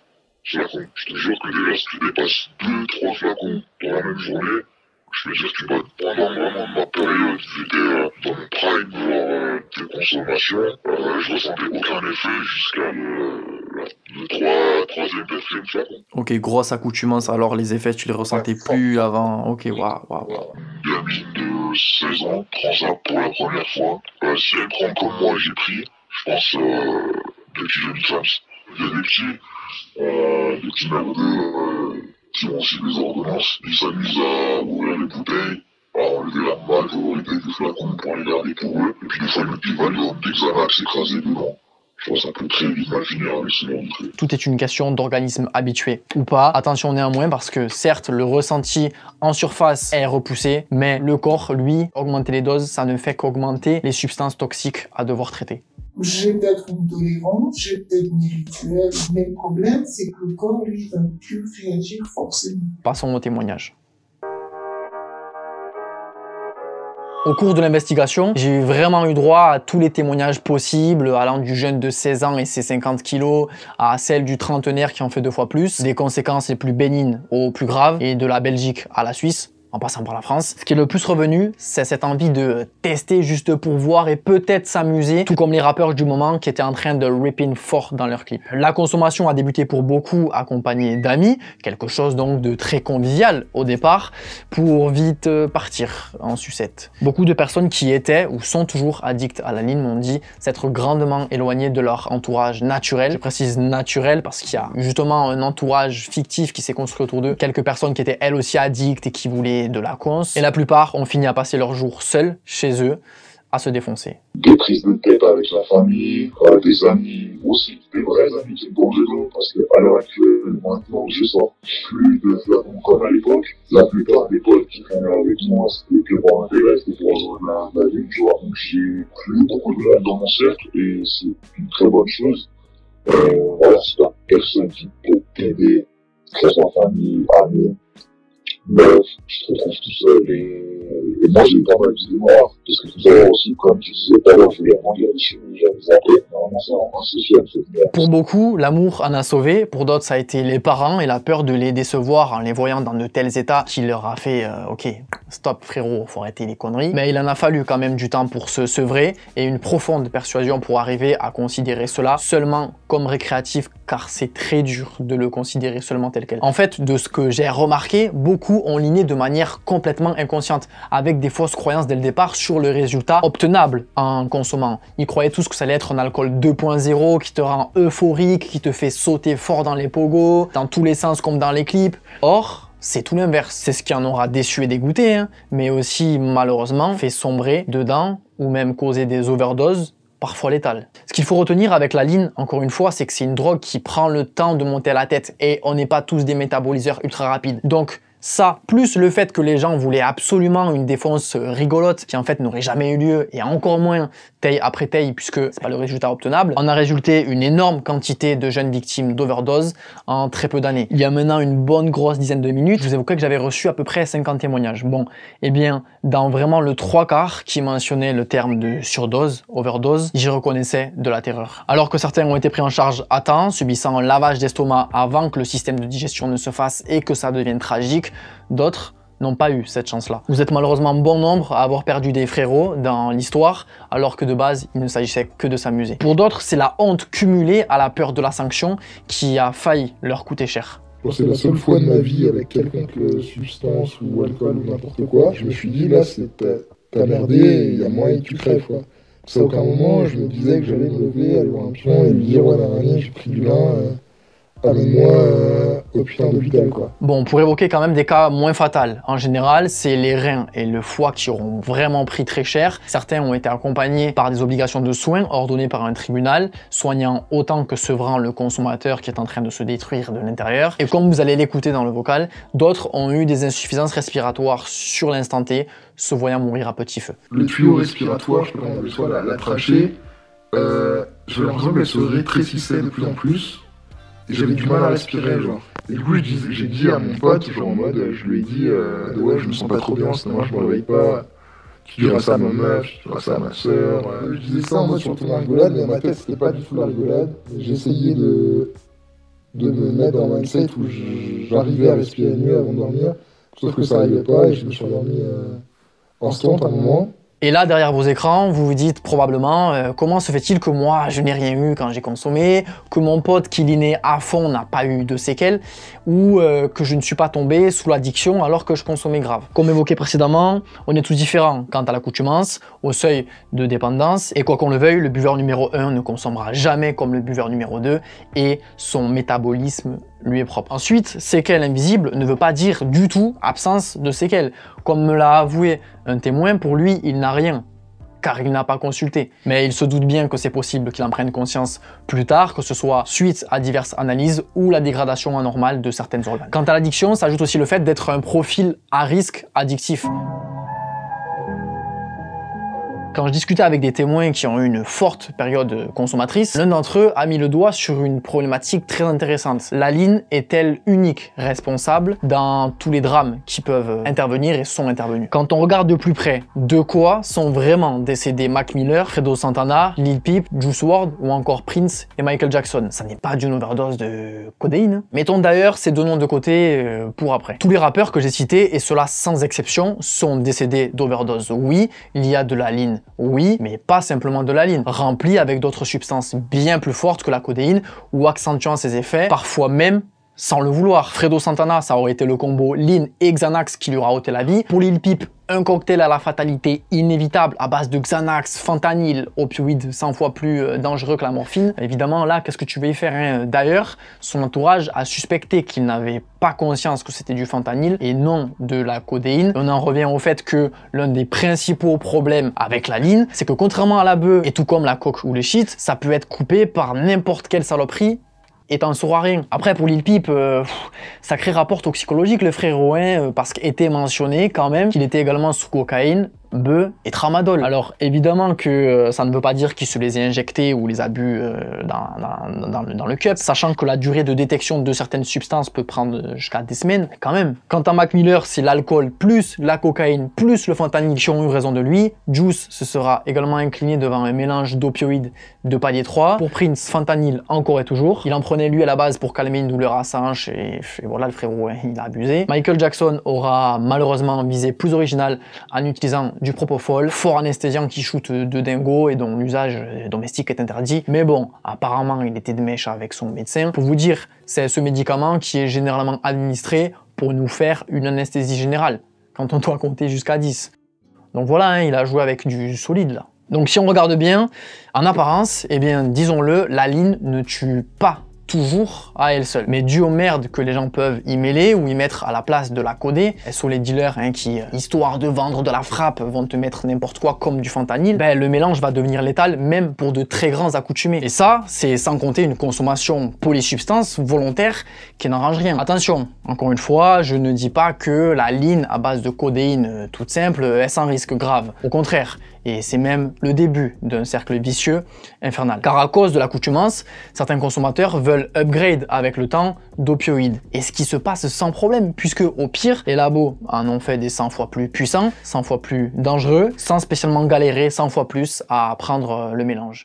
flacons. Je te jure que déjà, si tu dépasses 2-3 flacons dans la même journée, je veux dire que pendant vraiment ma période, j'étais dans mon prime de consommation, je ressentais aucun effet jusqu'à le 3e, 4e flacon. Ok, grosse accoutumance, alors les effets tu les ressentais plus avant, ok, waouh. Gamine de 16 ans prend ça pour la première fois. Si elle prend comme moi j'ai pris, je pense depuis jeune femme. Il y a des petits merdeux qui ont aussi des ordonnances. Ils s'amusent à ouvrir les bouteilles, à enlever la majorité du flacon pour les garder pour eux. Et puis des fois ils mettent du Valium, des Xanax écrasés dedans. Je pense que ça peut très vite mal finir avec ce genre de trucs. Tout est une question d'organisme habitué ou pas. Attention néanmoins parce que certes le ressenti en surface est repoussé, mais le corps, lui, augmenter les doses, ça ne fait qu'augmenter les substances toxiques à devoir traiter. J'ai peut-être une tolérance, j'ai peut-être mes rituels, mais le problème c'est que le corps, lui, va plus réagir forcément. Passons au témoignage. Au cours de l'investigation, j'ai vraiment eu droit à tous les témoignages possibles, allant du jeune de 16 ans et ses 50 kilos à celle du trentenaire qui en fait 2 fois plus, des conséquences les plus bénignes aux plus graves, et de la Belgique à la Suisse, en passant par la France. Ce qui est le plus revenu, c'est cette envie de tester juste pour voir et peut-être s'amuser, tout comme les rappeurs du moment qui étaient en train de ripping fort dans leurs clips. La consommation a débuté pour beaucoup accompagnée d'amis, quelque chose donc de très convivial au départ, pour vite partir en sucette. Beaucoup de personnes qui étaient ou sont toujours addictes à la ligne m'ont dit s'être grandement éloignées de leur entourage naturel. Je précise naturel parce qu'il y a justement un entourage fictif qui s'est construit autour d'eux. Quelques personnes qui étaient elles aussi addictes et qui voulaient de la cons, et la plupart ont fini à passer leurs jours seuls, chez eux, à se défoncer. Des prises de tête avec la famille, des amis, aussi des vrais amis qui me bourrent de l'eau, parce qu'à l'heure actuelle, maintenant je sors plus de flacons comme à l'époque. La plupart des potes qui traînaient avec moi, c'était que pour l'intérêt, c'était pour rejoindre la vie, tu vois. Donc j'ai plus beaucoup de monde dans mon cercle, et c'est une très bonne chose. Voilà, c'est pas personne qui peut t'aider, que ce soit famille, amis. Bref, je te retrouve tout seul et moi j'ai eu pas mal d'idées noires. Parce que tout à l'heure aussi, comme tu disais tout à l'heure, je voulais vraiment dire des choses, j'avais zappé. Normalement, c'est vraiment social, cette. Pour beaucoup, l'amour en a sauvé. Pour d'autres, ça a été les parents et la peur de les décevoir en les voyant dans de tels états qui leur a fait ok, stop frérot, faut arrêter les conneries. Mais il en a fallu quand même du temps pour se sevrer et une profonde persuasion pour arriver à considérer cela seulement comme récréatif, car c'est très dur de le considérer seulement tel quel. En fait, de ce que j'ai remarqué, beaucoup ont ligné de manière complètement inconsciente, avec des fausses croyances dès le départ sur le résultat obtenable en consommant. Ils croyaient tous que ça allait être un alcool 2.0 qui te rend euphorique, qui te fait sauter fort dans les pogos, dans tous les sens comme dans les clips. Or, c'est tout l'inverse. C'est ce qui en aura déçu et dégoûté, hein, mais aussi malheureusement fait sombrer dedans ou même causer des overdoses, parfois létales. Ce qu'il faut retenir avec la ligne, encore une fois, c'est que c'est une drogue qui prend le temps de monter à la tête et on n'est pas tous des métaboliseurs ultra rapides. Donc ça, plus le fait que les gens voulaient absolument une défonce rigolote qui en fait n'aurait jamais eu lieu, et encore moins taille après taille puisque c'est pas le résultat obtenable, en a résulté une énorme quantité de jeunes victimes d'overdose en très peu d'années. Il y a maintenant une bonne grosse dizaine de minutes, je vous évoquais que j'avais reçu à peu près 50 témoignages. Bon, eh bien, dans vraiment le 3/4 qui mentionnait le terme de surdose, overdose, j'y reconnaissais de la terreur. Alors que certains ont été pris en charge à temps, subissant un lavage d'estomac avant que le système de digestion ne se fasse et que ça devienne tragique, d'autres n'ont pas eu cette chance-là. Vous êtes malheureusement bon nombre à avoir perdu des frérots dans l'histoire, alors que de base, il ne s'agissait que de s'amuser. Pour d'autres, c'est la honte cumulée à la peur de la sanction qui a failli leur coûter cher. C'est la seule fois de ma vie avec quelconque substance ou alcool ou n'importe quoi, je me suis dit là, t'as merdé et il y a moyen que tu crèves, quoi. Parce qu'à aucun moment, je me disais que j'allais me lever, aller voir un pion et lui dire ouais, nanani, j'ai pris du lin, amène-moi au putain d'hôpital, quoi. Bon, pour évoquer quand même des cas moins fatals, en général, c'est les reins et le foie qui auront vraiment pris très cher. Certains ont été accompagnés par des obligations de soins ordonnées par un tribunal, soignant autant que sevrant le consommateur qui est en train de se détruire de l'intérieur. Et comme vous allez l'écouter dans le vocal, d'autres ont eu des insuffisances respiratoires sur l'instant T, se voyant mourir à petit feu. Le tuyau respiratoire, je sais pas comment on appelle ça, la trachée, j'avais l'impression qu'elle se rétrécissait de plus en plus. Et j'avais du mal à respirer, genre. Et du coup, j'ai dit à mon pote, genre en mode, je lui ai dit, ouais, je me sens pas trop bien, sinon je me réveille pas. Tu diras ça à ma meuf, tu diras ça à ma soeur. Je disais ça en mode sur ton rigolade, mais à ma tête, c'était pas du tout la rigolade. J'essayais de de me mettre dans un mindset où j'arrivais à respirer mieux avant de dormir. Sauf que ça n'arrivait pas et je me suis endormi instant à un moment. Et là, derrière vos écrans, vous vous dites probablement comment se fait-il que moi, je n'ai rien eu quand j'ai consommé, que mon pote qui linait à fond n'a pas eu de séquelles, ou que je ne suis pas tombé sous l'addiction alors que je consommais grave. Comme évoqué précédemment, on est tous différents quant à l'accoutumance, au seuil de dépendance, et quoi qu'on le veuille, le buveur numéro 1 ne consommera jamais comme le buveur numéro 2, et son métabolisme lui est propre. Ensuite, séquelles invisibles ne veut pas dire du tout absence de séquelles. Comme me l'a avoué un témoin, pour lui, il n'a rien, car il n'a pas consulté. Mais il se doute bien que c'est possible qu'il en prenne conscience plus tard, que ce soit suite à diverses analyses ou la dégradation anormale de certaines organes. Quant à l'addiction, s'ajoute aussi le fait d'être un profil à risque addictif. Quand je discutais avec des témoins qui ont eu une forte période consommatrice, l'un d'entre eux a mis le doigt sur une problématique très intéressante. La ligne est-elle unique responsable dans tous les drames qui peuvent intervenir et sont intervenus? Quand on regarde de plus près, de quoi sont vraiment décédés Mac Miller, Fredo Santana, Lil Peep, Juice WRLD ou encore Prince et Michael Jackson? Ça n'est pas d'une overdose de codéine. Mettons d'ailleurs ces deux noms de côté pour après. Tous les rappeurs que j'ai cités, et cela sans exception, sont décédés d'overdose. Oui, il y a de la ligne. Oui, mais pas simplement de la ligne, remplie avec d'autres substances bien plus fortes que la codéine ou accentuant ses effets, parfois même sans le vouloir. Fredo Santana, ça aurait été le combo Lean et Xanax qui lui aura ôté la vie. Pour Lil Peep, un cocktail à la fatalité inévitable à base de Xanax, fentanyl, opioïdes 100 fois plus dangereux que la morphine. Évidemment, là, qu'est-ce que tu veux y faire, hein? D'ailleurs, son entourage a suspecté qu'il n'avait pas conscience que c'était du fentanyl et non de la codéine. On en revient au fait que l'un des principaux problèmes avec la ligne, c'est que contrairement à la bœuf et tout comme la coke ou le shit, ça peut être coupé par n'importe quelle saloperie et t'en sauras rien. Après, pour Lil Peep, sacré rapport toxicologique, le frérot, hein, parce qu'était mentionné quand même qu'il était également sous cocaïne, bœuf et tramadol. Alors évidemment que ça ne veut pas dire qu'il se les ait injectés ou les a bu dans le cup, sachant que la durée de détection de certaines substances peut prendre jusqu'à des semaines quand même. Quant à Mac Miller, c'est l'alcool plus la cocaïne plus le fentanyl qui ont eu raison de lui. Juice se sera également incliné devant un mélange d'opioïdes de palier 3. Pour Prince, fentanyl encore et toujours. Il en prenait lui à la base pour calmer une douleur à sa hanche et voilà, le frérot, hein, il a abusé. Michael Jackson aura malheureusement visé plus original en utilisant du propofol, fort anesthésiant qui shoot de dingo et dont l'usage domestique est interdit. Mais bon, apparemment il était de mèche avec son médecin. Pour vous dire, c'est ce médicament qui est généralement administré pour nous faire une anesthésie générale, quand on doit compter jusqu'à 10. Donc voilà, hein, il a joué avec du solide là. Donc si on regarde bien, en apparence, eh bien disons-le, la ligne ne tue pas toujours à elle seule. Mais dû aux merdes que les gens peuvent y mêler ou y mettre à la place de la codée, SO les dealers hein, qui, histoire de vendre de la frappe, vont te mettre n'importe quoi comme du fentanyl, ben, le mélange va devenir létal même pour de très grands accoutumés. Et ça, c'est sans compter une consommation polysubstance volontaire qui n'arrange rien. Attention, encore une fois, je ne dis pas que la ligne à base de codéine toute simple est sans risque grave. Au contraire, et c'est même le début d'un cercle vicieux infernal. Car à cause de l'accoutumance, certains consommateurs veulent upgrade avec le temps d'opioïdes. Et ce qui se passe sans problème, puisque au pire, les labos en ont fait des 100 fois plus puissants, 100 fois plus dangereux, sans spécialement galérer 100 fois plus à prendre le mélange.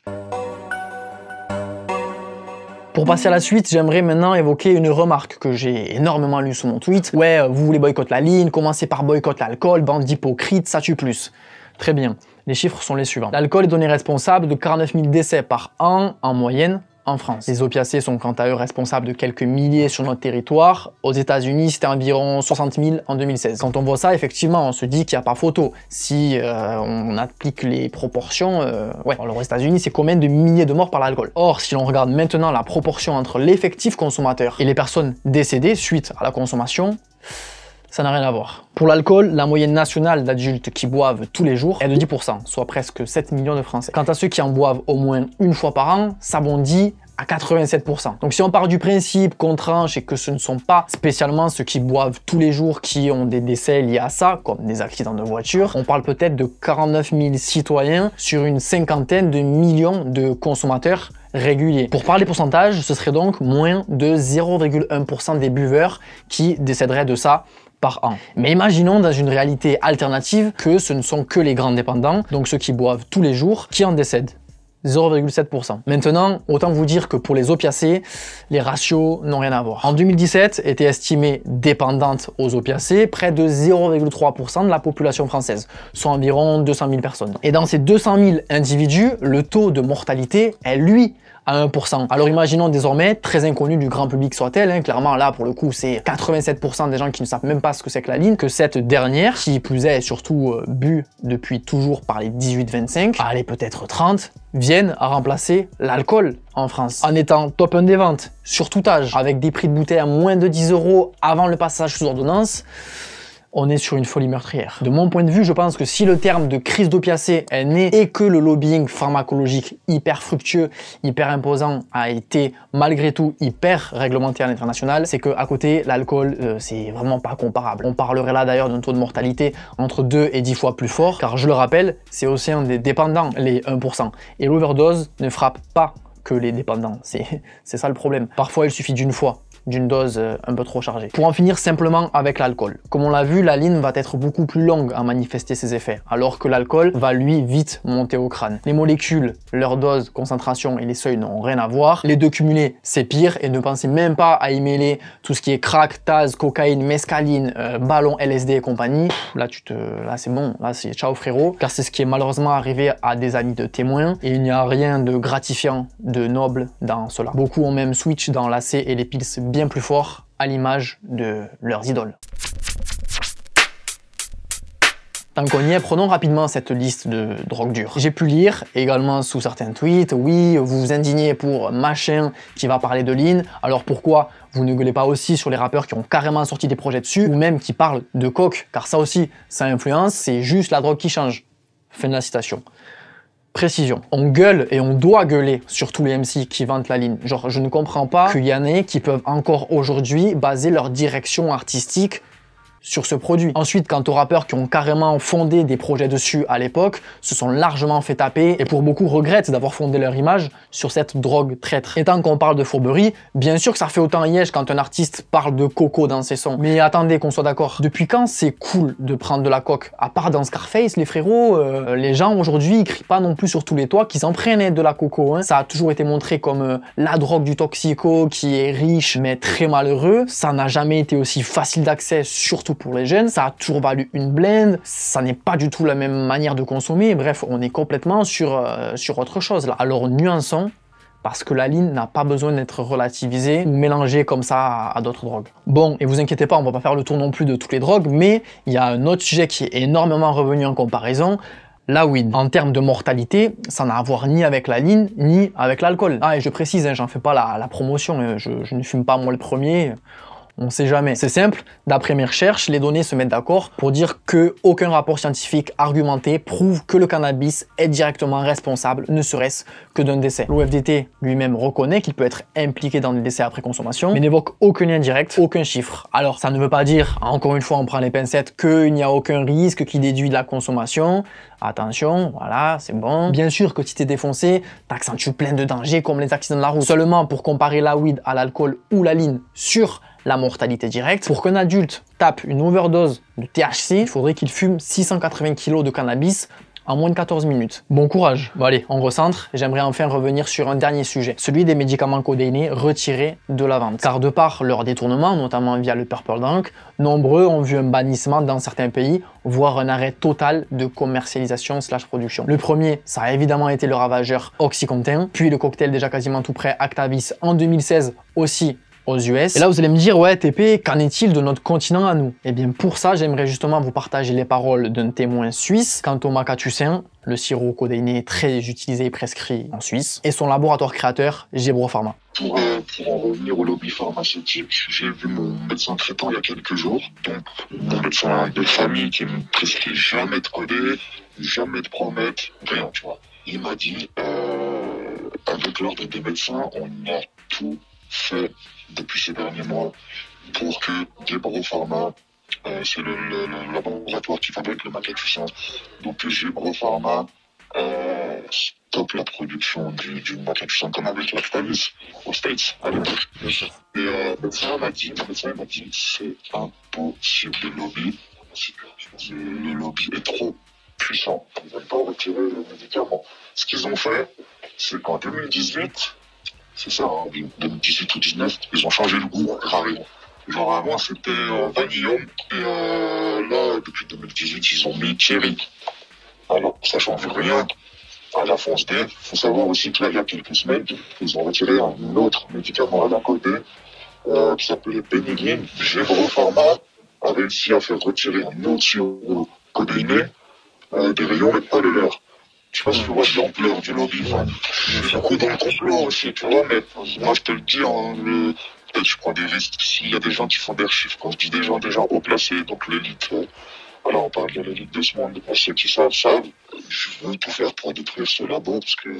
Pour passer à la suite, j'aimerais maintenant évoquer une remarque que j'ai énormément lue sous mon tweet. Ouais, vous voulez boycotter la ligne, commencez par boycotter l'alcool, bande d'hypocrites, ça tue plus. Très bien, les chiffres sont les suivants. L'alcool est donné responsable de 49 000 décès par an en moyenne en France. Les opiacés sont quant à eux responsables de quelques milliers sur notre territoire. Aux États-Unis, c'était environ 60 000 en 2016. Quand on voit ça, effectivement, on se dit qu'il n'y a pas photo. Si on applique les proportions, ouais. Alors aux États-Unis, c'est combien de milliers de morts par l'alcool? Or, si l'on regarde maintenant la proportion entre l'effectif consommateur et les personnes décédées suite à la consommation, ça n'a rien à voir. Pour l'alcool, la moyenne nationale d'adultes qui boivent tous les jours est de 10%, soit presque 7 millions de Français. Quant à ceux qui en boivent au moins une fois par an, ça bondit à 87%. Donc si on part du principe qu'on tranche et que ce ne sont pas spécialement ceux qui boivent tous les jours qui ont des décès liés à ça, comme des accidents de voiture, on parle peut-être de 49 000 citoyens sur une cinquantaine de millions de consommateurs réguliers. Pour parler pourcentage, ce serait donc moins de 0,1% des buveurs qui décéderaient de ça par an. Mais imaginons dans une réalité alternative que ce ne sont que les grands dépendants, donc ceux qui boivent tous les jours, qui en décèdent. 0,7%. Maintenant, autant vous dire que pour les opiacés, les ratios n'ont rien à voir. En 2017, étaient estimées dépendantes aux opiacés près de 0,3% de la population française, soit environ 200 000 personnes. Et dans ces 200 000 individus, le taux de mortalité est, lui, à 1%. Alors imaginons désormais, très inconnu du grand public soit-elle, hein, clairement là pour le coup c'est 87% des gens qui ne savent même pas ce que c'est que la ligne, que cette dernière, qui plus est surtout bu depuis toujours par les 18-25, allez peut-être 30, viennent à remplacer l'alcool en France. En étant top 1 des ventes, sur tout âge, avec des prix de bouteille à moins de 10 € avant le passage sous ordonnance, on est sur une folie meurtrière. De mon point de vue, je pense que si le terme de crise d'opiacés est né et que le lobbying pharmacologique hyper fructueux, hyper imposant a été malgré tout hyper réglementé à l'international, c'est qu'à côté, l'alcool, c'est vraiment pas comparable. On parlerait là d'ailleurs d'un taux de mortalité entre 2 et 10 fois plus fort, car je le rappelle, c'est aussi un des dépendants, les 1%. Et l'overdose ne frappe pas que les dépendants, c'est ça le problème. Parfois, il suffit d'une fois, d'une dose un peu trop chargée. Pour en finir simplement avec l'alcool. Comme on l'a vu, la ligne va être beaucoup plus longue à manifester ses effets, alors que l'alcool va lui vite monter au crâne. Les molécules, leur dose, concentration et les seuils n'ont rien à voir. Les deux cumulés, c'est pire, et ne pensez même pas à y mêler tout ce qui est crack, taz, cocaïne, mescaline, ballon, LSD et compagnie. Là, là c'est bon, là c'est ciao frérot, car c'est ce qui est malheureusement arrivé à des amis de témoins, et il n'y a rien de gratifiant, de noble dans cela. Beaucoup ont même switch dans l'AC et les pills bien plus fort à l'image de leurs idoles. Tant qu'on y est, prenons rapidement cette liste de drogues dures. J'ai pu lire également sous certains tweets, oui, vous vous indignez pour machin qui va parler de lean, alors pourquoi vous ne gueulez pas aussi sur les rappeurs qui ont carrément sorti des projets dessus, ou même qui parlent de coke, car ça aussi, ça influence, c'est juste la drogue qui change. Fin de la citation. Précision. On gueule et on doit gueuler sur tous les MC qui vantent la ligne. Genre, je ne comprends pas qu'il y en ait qui peuvent encore aujourd'hui baser leur direction artistique sur ce produit. Ensuite, quant aux rappeurs qui ont carrément fondé des projets dessus à l'époque, se sont largement fait taper et pour beaucoup regrettent d'avoir fondé leur image sur cette drogue traître. Et tant qu'on parle de fourberie, bien sûr que ça fait autant liège quand un artiste parle de coco dans ses sons. Mais attendez qu'on soit d'accord. Depuis quand c'est cool de prendre de la coke? À part dans Scarface, les frérots, les gens aujourd'hui ils crient pas non plus sur tous les toits qu'ils en prenaient de la coco. Hein. Ça a toujours été montré comme la drogue du toxico qui est riche mais très malheureux. Ça n'a jamais été aussi facile d'accès, surtout pour les jeunes, ça a toujours valu une blinde, ça n'est pas du tout la même manière de consommer, bref, on est complètement sur autre chose là. Alors nuançons, parce que la ligne n'a pas besoin d'être relativisée ou mélangée comme ça à d'autres drogues. Bon, et vous inquiétez pas, on va pas faire le tour non plus de toutes les drogues, mais il y a un autre sujet qui est énormément revenu en comparaison, la weed. En termes de mortalité, ça n'a à voir ni avec la ligne, ni avec l'alcool. Ah, et je précise, hein, j'en fais pas la promotion, je ne fume pas moi le premier. On sait jamais. C'est simple, d'après mes recherches, les données se mettent d'accord pour dire que aucun rapport scientifique argumenté prouve que le cannabis est directement responsable, ne serait-ce que d'un décès. L'OFDT lui-même reconnaît qu'il peut être impliqué dans des décès après consommation, mais n'évoque aucun lien direct, aucun chiffre. Alors, ça ne veut pas dire, encore une fois, on prend les pincettes, qu'il n'y a aucun risque qui déduit de la consommation. Attention, voilà, c'est bon. Bien sûr que si t'es défoncé, t'accentues plein de dangers comme les accidents de la route. Seulement pour comparer la weed à l'alcool ou la ligne sur la mortalité directe, pour qu'un adulte tape une overdose de THC, il faudrait qu'il fume 680 kg de cannabis en moins de 14 minutes. Bon courage. Bon allez, on recentre. J'aimerais enfin revenir sur un dernier sujet, celui des médicaments codéinés retirés de la vente. Car de par leur détournement, notamment via le Purple Drank, nombreux ont vu un bannissement dans certains pays, voire un arrêt total de commercialisation / production. Le premier, ça a évidemment été le ravageur Oxycontin, puis le cocktail déjà quasiment tout prêt Actavis en 2016 aussi aux US. Et là, vous allez me dire, ouais, TP, qu'en est-il de notre continent à nous? Eh bien, pour ça, j'aimerais justement vous partager les paroles d'un témoin suisse quant au Macatucin, le sirop codéiné très utilisé et prescrit en Suisse, et son laboratoire créateur, Gebro Pharma. Pour en revenir au lobby pharmaceutique, j'ai vu mon médecin traitant il y a quelques jours, donc mon médecin de famille qui me prescrit jamais de codé, jamais de promette, rien, tu vois. Il m'a dit, avec l'ordre des médecins, on a tout fait depuis ces derniers mois pour que Gebro Pharma, c'est le laboratoire qui fabrique le Macatucin, donc que Gebro Pharma stoppe la production du Macatucin comme avec l'Actavis aux States à l'époque. Et le médecin m'a dit c'est impossible, le lobby est trop puissants. Ils ne veulent pas retirer le médicament. Ce qu'ils ont fait, c'est qu'en 2018, c'est ça, hein, 2018 ou 2019, ils ont changé le goût carrément. Genre avant c'était vanillum et là depuis 2018 ils ont mis Thierry. Alors ça change rien à la fonce D. Faut savoir aussi que là il y a quelques semaines ils ont retiré un autre médicament à la côté qui s'appelait Benigline. Gévro Pharma a réussi à faire retirer un autre sirop codéiné des rayons mais pas de leur. Je sais pas si tu vois l'ampleur du lobby. Enfin, je suis beaucoup dans le complot aussi, tu vois, mais moi je te le dis, hein, peut-être je prends des risques s'il y a des gens qui font des chiffres. Quand je dis des gens haut placés, donc l'élite, voilà, on parle de l'élite de ce monde. Pour ceux qui savent, je veux tout faire pour détruire ce labo,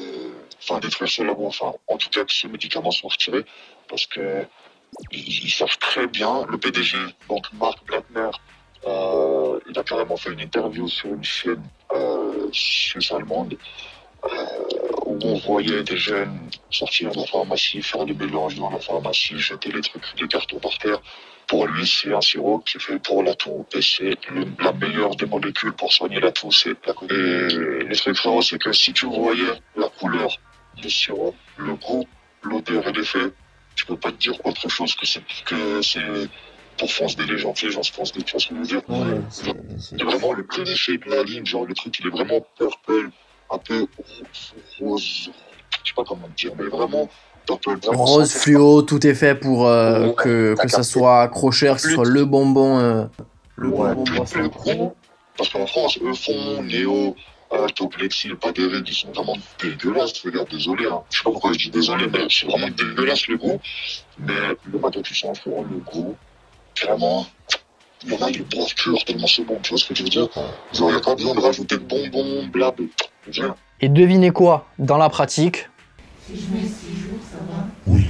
en tout cas que ce médicament soit retiré, parce que ils savent très bien, le PDG, donc Marc Blattner, il a carrément fait une interview sur une chaîne suisse-allemande où on voyait des jeunes sortir de la pharmacie, faire des mélanges dans la pharmacie, jeter les trucs, des cartons par terre. Pour lui, c'est un sirop qui est fait pour la toux et c'est la meilleure des molécules pour soigner la toux, c'est la toux. Et le truc frérot, c'est que si tu voyais la couleur du sirop, le goût, l'odeur et l'effet, tu peux pas te dire autre chose que c'est pour foncer les gens, tu vois ce que je veux dire. Ouais, c'est vraiment le cliché de la ligne, genre le truc il est vraiment purple, un peu rose, je sais pas comment dire, mais vraiment purple. Vraiment Rose fluo, tout est fait pour que ça soit accrocheur, que ce soit le bonbon. Bonbon parce qu'en France, eux font Néo, Toplexil, pas des règles, ils sont vraiment dégueulasses, regarde, désolé, hein. Je sais pas pourquoi je dis désolé, mais c'est vraiment dégueulasse le goût. Mais le matin tu sens fort le goût. Vraiment, il y en a, il est pur tellement c'est bon, tu vois ce que je veux dire? Genre, il n'y a pas besoin de rajouter de bonbons, blabla. Et devinez quoi, dans la pratique? Si je mets 6 jours, ça va? Oui.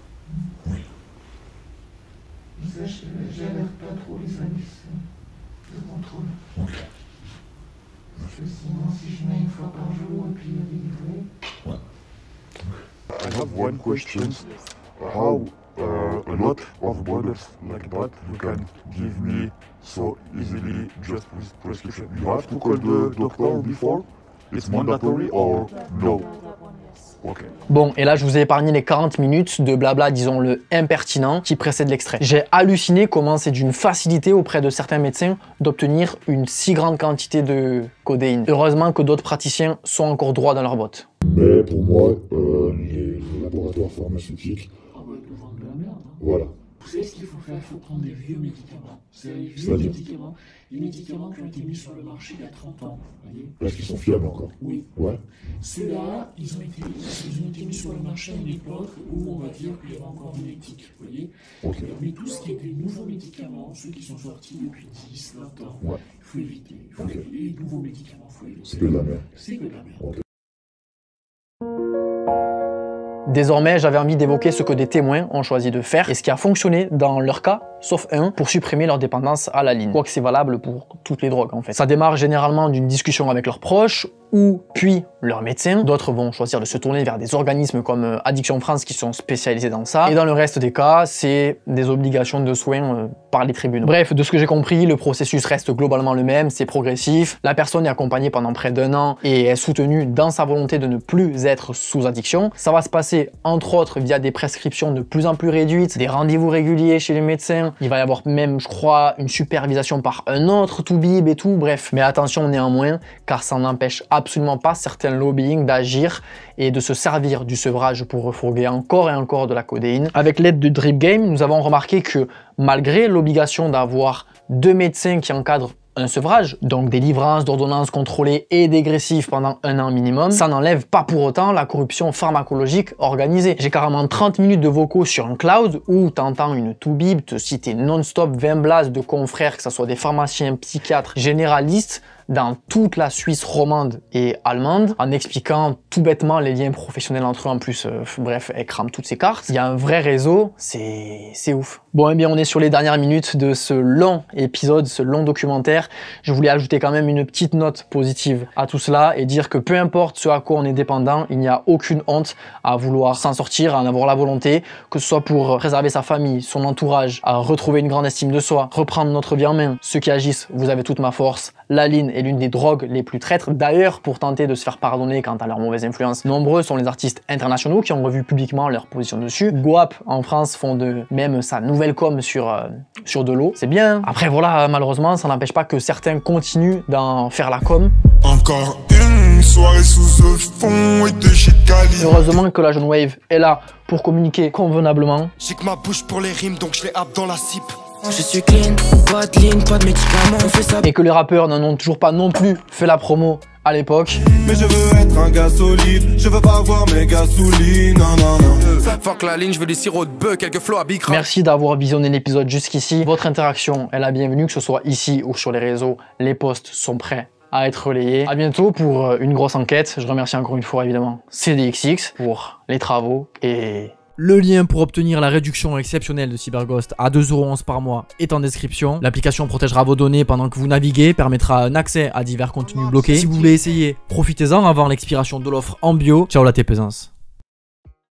Ça, j'alerte pas trop les services de contrôle. Ok. Parce que sinon, si je mets une fois par jour et puis délivré. I have one question. How a lot of bottles like that you can give me so easily just with prescription? You have to call the doctor before? It's mandatory or no? Okay. Bon, et là je vous ai épargné les 40 minutes de blabla, disons-le, impertinent qui précède l'extrait. J'ai halluciné comment c'est d'une facilité auprès de certains médecins d'obtenir une si grande quantité de codéine. Heureusement que d'autres praticiens sont encore droits dans leurs bottes. Mais pour moi, les laboratoires pharmaceutiques, Ils vendent de la merde. voilà. Vous savez ce qu'il faut faire? Il faut prendre des vieux médicaments. C'est les vieux C'est-à-dire médicaments. Les médicaments qui ont été mis sur le marché il y a 30 ans. Vous voyez? Parce qu'ils sont fiables encore. Oui. Ouais. Ceux-là, ils ont été mis sur le marché à une époque où on va dire qu'il y avait encore une éthique. Vous voyez? Ok. Mais tout ce qui est des nouveaux médicaments, ceux qui sont sortis depuis 10, 20 ans, Ouais. il faut éviter. Il faut Ok. éviter. Les nouveaux médicaments, il faut éviter. C'est que de la merde. C'est que de la merde. Ok. Désormais, j'avais envie d'évoquer ce que des témoins ont choisi de faire et ce qui a fonctionné dans leur cas, sauf un, pour supprimer leur dépendance à la ligne. Quoique c'est valable pour toutes les drogues en fait. Ça démarre généralement d'une discussion avec leurs proches ou puis leur médecin. D'autres vont choisir de se tourner vers des organismes comme Addiction France qui sont spécialisés dans ça. Et dans le reste des cas, c'est des obligations de soins par les tribunaux. Bref, de ce que j'ai compris, le processus reste globalement le même, c'est progressif. La personne est accompagnée pendant près d'1 an et est soutenue dans sa volonté de ne plus être sous addiction. Ça va se passer entre autres via des prescriptions de plus en plus réduites, des rendez-vous réguliers chez les médecins. Il va y avoir même, je crois, une supervision par un autre toubib et tout. Bref, mais attention néanmoins, car ça n'empêche absolument pas certains lobbying d'agir et de se servir du sevrage pour refourguer encore et encore de la codéine. Avec l'aide de Drip Game, nous avons remarqué que malgré l'obligation d'avoir 2 médecins qui encadrent un sevrage, donc des livrances d'ordonnances contrôlées et dégressives pendant 1 an minimum, ça n'enlève pas pour autant la corruption pharmacologique organisée. J'ai carrément 30 minutes de vocaux sur un cloud où t'entends une toubib te citer non-stop 20 blases de confrères, que ce soit des pharmaciens, psychiatres, généralistes, dans toute la Suisse romande et allemande, en expliquant tout bêtement les liens professionnels entre eux en plus. Bref, elle crame toutes ses cartes. Il y a un vrai réseau, c'est ouf. Bon, eh bien, on est sur les dernières minutes de ce long épisode, ce long documentaire. Je voulais ajouter quand même une petite note positive à tout cela et dire que peu importe ce à quoi on est dépendant, il n'y a aucune honte à vouloir s'en sortir, à en avoir la volonté, que ce soit pour préserver sa famille, son entourage, à retrouver une grande estime de soi, reprendre notre vie en main. Ceux qui agissent, vous avez toute ma force. la ligne est l'une des drogues les plus traîtres. D'ailleurs, pour tenter de se faire pardonner quant à leur mauvaise influence, nombreux sont les artistes internationaux qui ont revu publiquement leur position dessus. Guap en France font de même sa nouvelle com sur de l'eau. C'est bien. Après voilà, malheureusement, ça n'empêche pas que certains continuent d'en faire la com. Encore une soirée sous ce fond et de shit Cali. Heureusement que la jeune wave est là pour communiquer convenablement. J'ai que ma bouche pour les rimes, donc je les happe dans la cipe. Je suis clean, pas de ligne, pas de médicaments, on fait ça. Et que les rappeurs n'en ont toujours pas non plus fait la promo à l'époque. Mais je veux être un gars solide, je veux pas avoir mes gars sous lit, non non non. Fuck la ligne, je veux des sirops de bœuf, quelques flots à big. Merci d'avoir visionné l'épisode jusqu'ici. Votre interaction est la bienvenue, que ce soit ici ou sur les réseaux. Les posts sont prêts à être relayés. À bientôt pour une grosse enquête. Je remercie encore une fois évidemment CDXX pour les travaux et... Le lien pour obtenir la réduction exceptionnelle de CyberGhost à 2,11 € par mois est en description. L'application protégera vos données pendant que vous naviguez, permettra un accès à divers contenus bloqués. Si vous voulez essayer, profitez-en avant l'expiration de l'offre en bio. Ciao la T-Pesance.